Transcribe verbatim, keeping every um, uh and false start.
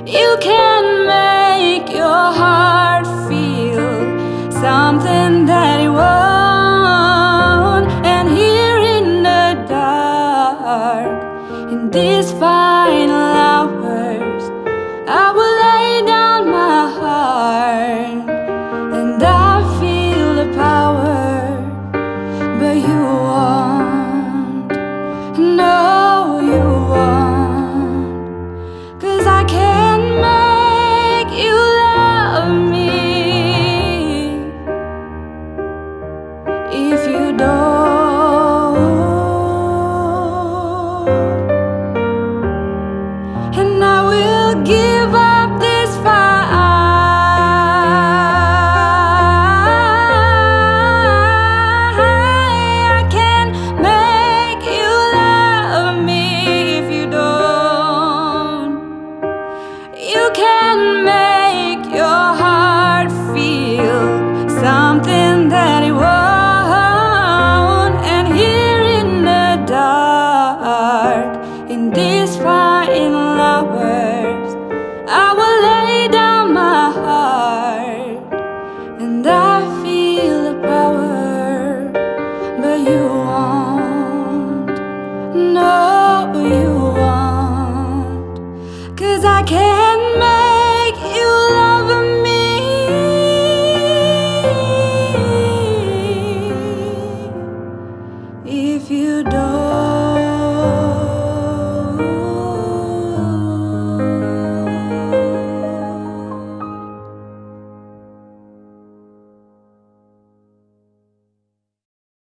You can make your heart feel something that it won't. And here in the dark, in these final hours, I will lay down my heart, and I feel the power, but you won't. No, you won't, 'cause I can't make you love me if you don't. And I will give up this fight. I can't make you love me if you don't. You can make your heart feel something that it won't. And here in the dark, in these final hours, I will lay down my heart, and I feel the power, but you won't. No, you won't, 'cause I can't